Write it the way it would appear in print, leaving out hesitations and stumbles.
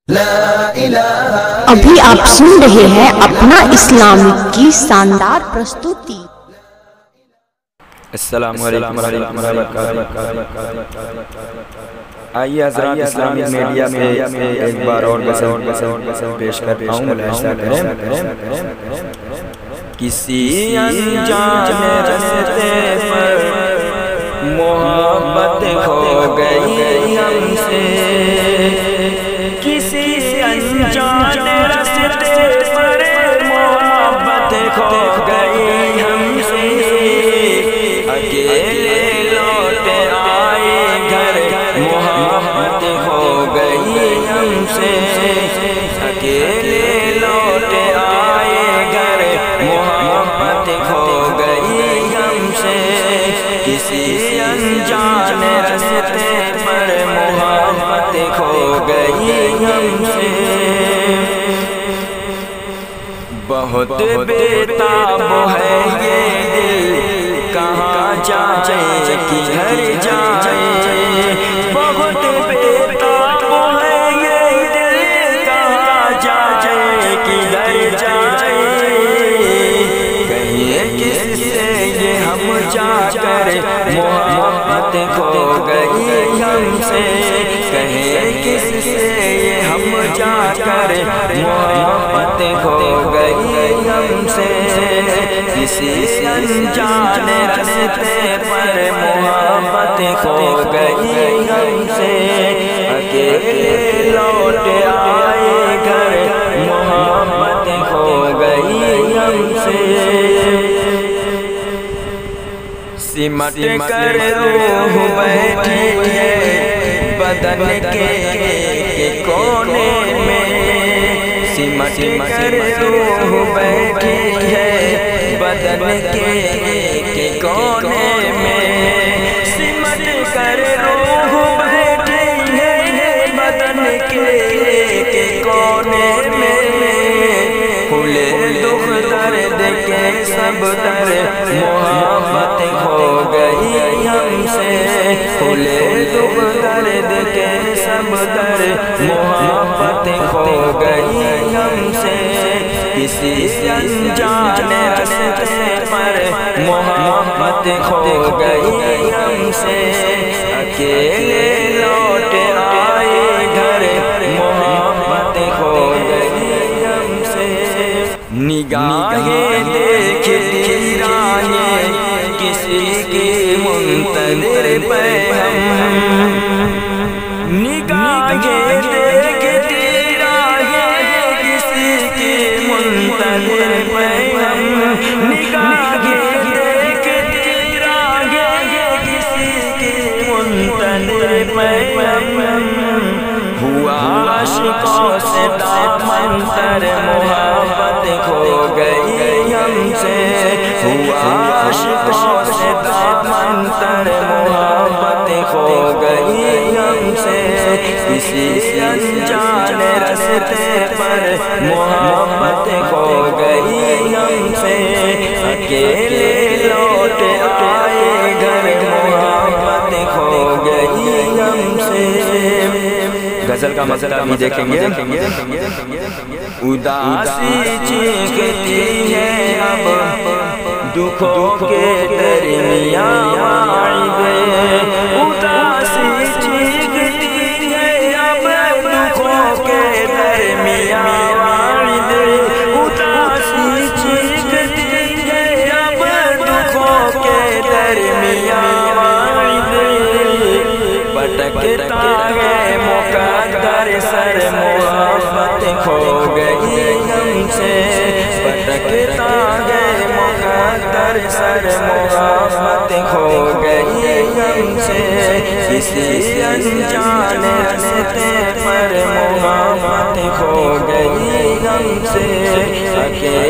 ابھی آپ سن رہے ہیں اپنا اسلامک کی شاندار پرستوتی۔ السلام علیکم ورحمۃ اللہ وبرکاتہ۔ آئیے حضرات اسلامک میڈیا پہ ایک بار اور غزل پیش کرتا ہوں، ملاحظہ کریں۔ کسی انجان راستے پر محبت ہو گئی ہم سے، کسی انجان راستے پر محبت ہو گئی ہم سے، اکیلے لوٹ آئے گھر محبت ہو گئی ہم سے، اکیلے لوٹ آئے گھر محبت ہو گئی ہم سے، کسی انجان راستے پر محبت ہو گئی ہم سے۔ بہت بےتاب ہے یہ دل، کہاں جائے کدھر جائے، بہت بےتاب ہے یہ دل، کہاں جائے کدھر جائے، کہیں کس سے یہ ہم جا کر محبت ہو گئی ہم سے، کہیں کس سے یہ ہم جا کر محبت ہو گئی ہم سے، کسی انجان راستے پر محبت ہو گئی ہم سے، اکیلے لوٹ آئے گھر محبت ہو گئی ہم سے۔ سمٹ کر روح بیٹھی ہے بدن کے کونے میں، سمٹ کر روح بیٹھی ہے بدن کے کونے میں، سمٹ کر روح بیٹھی ہے بدن کے کونے میں، کھلے دکھ درد کے سب در محبت ہو گئی ہم سے، کھلے دکھ درد کے سب در محبت ہو گئی ہم سے، کسی انجان راستے پر محبت ہو گئی ہم سے، اکیلے لوٹ آئے گھر محبت ہو گئی ہم سے۔ نگاہیں دیکھتی راہیں کسی کی منتظر پہ ہم، نگاہیں دیکھتی راہیں کسی کی منتظر پہ ہم، نگاہیں دیکھتی راہیں کسی کی منتظر پہ ہم، ہوا عاشقوں سے دامن تر محبت ہو گئی ہم سے، ہوا عاشقوں سے دامن تر محبت ہو گئی ہم سے، کسی انجان راستے پر محبت ہو گئی ہم سے، اکیلے لوٹ آئے گھر محبت ہو گئی ہم سے۔ غزل کا مسئلہ بھی دیکھیں گے۔ اداسی چیختی ہے اب دکھوں کے درمیان واعد، اداسی چیختی ہے اب دکھوں کے درمیان واعد، اداسی چیختی ہے اب دکھوں کے درمیان واعد، پٹکتا ہے مقدر سر محبت ہو گئی ہم سے، پٹکتا ہے مقدر سر محبت ہو گئی ہم سے، کسی انجان راستے پر محبت ہو گئی ہم سے،